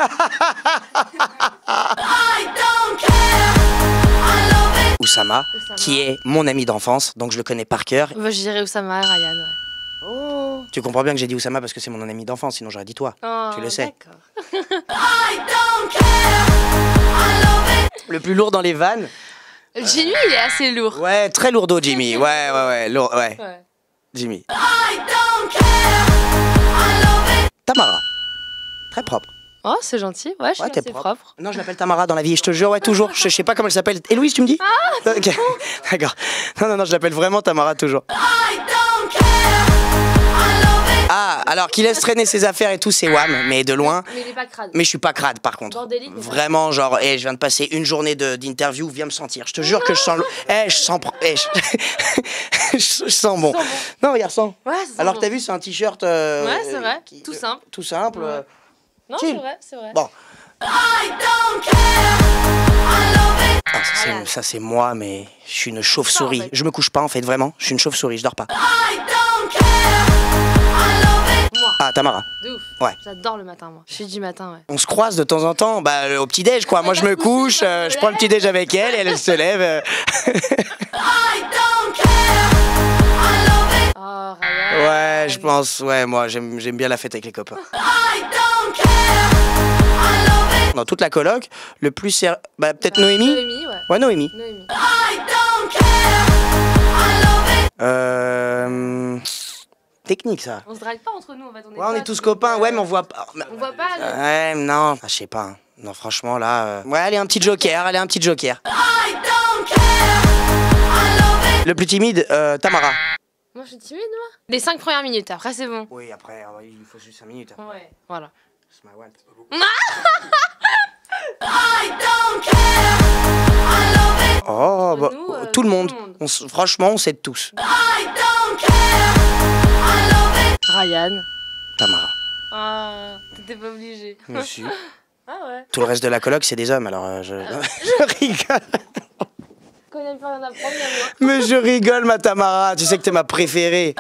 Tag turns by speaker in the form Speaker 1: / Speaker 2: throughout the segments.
Speaker 1: Oussama, qui est mon ami d'enfance, donc je le connais par cœur.
Speaker 2: Bah, je dirais Oussama et Ryan, ouais. Oh.
Speaker 1: Tu comprends bien que j'ai dit Oussama parce que c'est mon ami d'enfance, sinon j'aurais dit toi.
Speaker 2: Oh,
Speaker 1: tu le sais.
Speaker 2: D'accord.
Speaker 1: Le plus lourd dans les vannes.
Speaker 2: Jimmy, il est assez lourd.
Speaker 1: Ouais, très lourdeau, Jimmy. Ouais, lourd, ouais. Jimmy. Tamara. Très propre.
Speaker 2: Oh, c'est gentil. Ouais, je suis assez propre.
Speaker 1: Non, je l'appelle Tamara dans la vie, je te jure, ouais, toujours. Je sais pas comment elle s'appelle. Héloïse, tu me dis? Ah, ok. D'accord. Non, je l'appelle vraiment Tamara, toujours. Ah, alors qu'il laisse traîner ses affaires et tout, c'est wham, mais de loin.
Speaker 2: Mais il est pas crade.
Speaker 1: Mais je suis pas crade, par contre.
Speaker 2: Bordélique.
Speaker 1: Vraiment, genre, je viens de passer une journée d'interview, viens me sentir. Je te jure que je sens... je sens... je sens bon. Non, regarde, sens.
Speaker 2: Ouais,
Speaker 1: alors, t'as vu, c'est un t-shirt...
Speaker 2: ouais, c'est vrai, tout simple.
Speaker 1: Tout simple.
Speaker 2: Ouais. Non, c'est vrai, c'est vrai.
Speaker 1: Bon. Ça, c'est moi, mais je suis une chauve-souris. En fait. Je me couche pas, en fait, vraiment. Je suis une chauve-souris, je dors pas. Ah, Tamara.
Speaker 2: De ouf.
Speaker 1: Ouais.
Speaker 2: J'adore le matin, moi. Je suis du matin, ouais.
Speaker 1: On se croise de temps en temps, au petit-déj, quoi. Moi, je me couche, je prends le petit-déj avec elle, et elle se lève.
Speaker 2: Oh, Ryan.
Speaker 1: Ouais, je pense, ouais, moi, j'aime bien la fête avec les copains. Dans toute la coloc, le plus sérieux... peut-être Noémie.
Speaker 2: Noémie, ouais.
Speaker 1: Ouais, Noémie. Technique, ça.
Speaker 2: On se drague pas entre nous, en fait.
Speaker 1: On est tous copains, ouais, mais on voit pas...
Speaker 2: On voit pas...
Speaker 1: Ouais, non. Je sais pas. Non, franchement, là... Ouais, allez, un petit joker, Le plus timide, Tamara.
Speaker 2: Moi, je suis timide, moi. Les 5 premières minutes, après, c'est bon.
Speaker 1: Oui, après, il faut juste 5 minutes.
Speaker 2: Ouais, voilà.
Speaker 1: Oh, tout le monde. Franchement, on s'aide tous.
Speaker 2: Ryan.
Speaker 1: Tamara.
Speaker 2: Ah, t'étais pas obligé.
Speaker 1: Monsieur.
Speaker 2: Ah ouais.
Speaker 1: Tout le reste de la coloc, c'est des hommes, alors je rigole.
Speaker 2: Quand il n'y a plus rien à prendre, moi.
Speaker 1: Mais je rigole, ma Tamara. Tu sais que t'es ma préférée.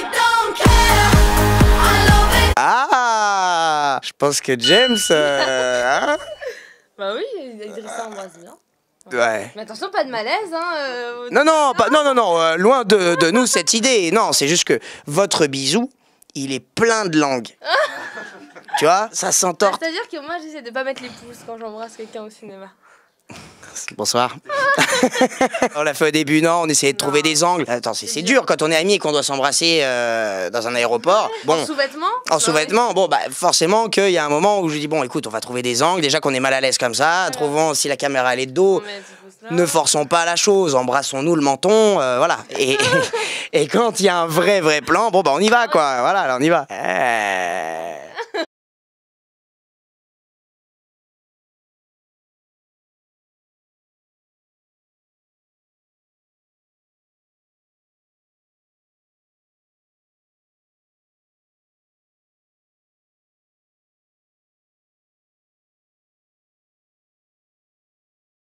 Speaker 1: Ah, je pense que James... hein?
Speaker 2: Bah oui, Idrissa embrasse bien.
Speaker 1: Ouais.
Speaker 2: Mais attention, pas de malaise, hein.
Speaker 1: Non, loin de nous cette idée. Non, c'est juste que votre bisou, il est plein de langues. Tu vois, ça s'entorte.
Speaker 2: C'est-à-dire que moi, j'essaie de pas mettre les pouces quand j'embrasse quelqu'un au cinéma.
Speaker 1: Bonsoir. On l'a fait au début, non, on essayait de trouver des angles. Attends, c'est dur quand on est amis et qu'on doit s'embrasser dans un aéroport. Bon,
Speaker 2: en sous-vêtements.
Speaker 1: En sous-vêtements, bon, forcément qu'il y a un moment où je dis, bon, écoute, on va trouver des angles. Déjà qu'on est mal à l'aise comme ça, trouvons si la caméra elle est de dos. Ne forçons pas la chose, embrassons-nous le menton, voilà. Et quand il y a un vrai plan, bon, on y va, quoi. Voilà, on y va.